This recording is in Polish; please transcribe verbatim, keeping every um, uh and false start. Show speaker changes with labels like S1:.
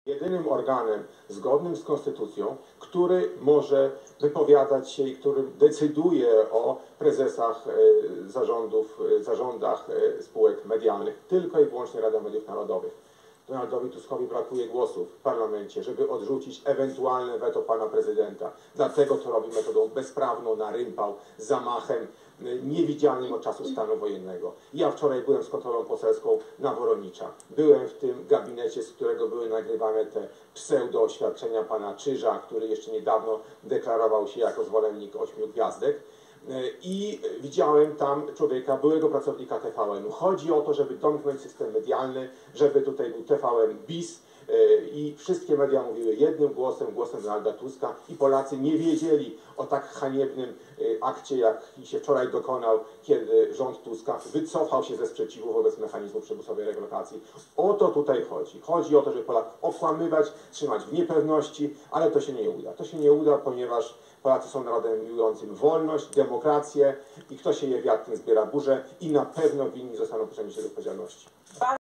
S1: Jedynym organem zgodnym z konstytucją, który może wypowiadać się i który decyduje o prezesach zarządów, zarządach spółek medialnych, tylko i wyłącznie Rada Mediów Narodowych. Donaldowi Tuskowi brakuje głosów w parlamencie, żeby odrzucić ewentualne weto pana prezydenta. Dlatego to robi metodą bezprawną, na rympał, zamachem niewidzialnym od czasu stanu wojennego. Ja wczoraj byłem z kontrolą poselską na Woronicza. Byłem w tym gabinecie, z którego były nagrywane te pseudo-oświadczenia pana Czyża, który jeszcze niedawno deklarował się jako zwolennik ośmiu gwiazdek. I widziałem tam człowieka, byłego pracownika T V N u. Chodzi o to, żeby domknąć system medialny, żeby tutaj był T V N bis i wszystkie media mówiły jednym głosem, głosem Donalda Tuska i Polacy nie wiedzieli o tak haniebnym akcie, jaki się wczoraj dokonał, kiedy rząd Tuska wycofał się ze sprzeciwu wobec mechanizmu przymusowej relokacji. O to tutaj chodzi. Chodzi o to, żeby Polaków okłamywać, trzymać w niepewności, ale to się nie uda. To się nie uda, ponieważ Polacy są narodem miłującym wolność, demokrację i kto się je wiatr, ten zbiera burzę i na pewno winni zostaną pociągnięci do odpowiedzialności.